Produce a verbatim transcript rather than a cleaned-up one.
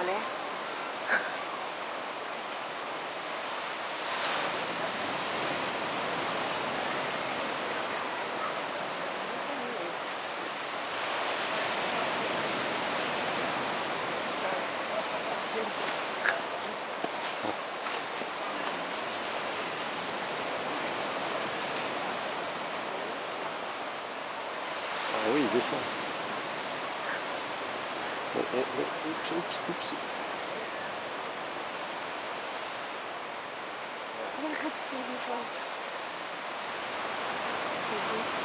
en l'air. Ah oui, il descend. Oh, oh, oh, oups, oups, oups. Regarde, c'est beau.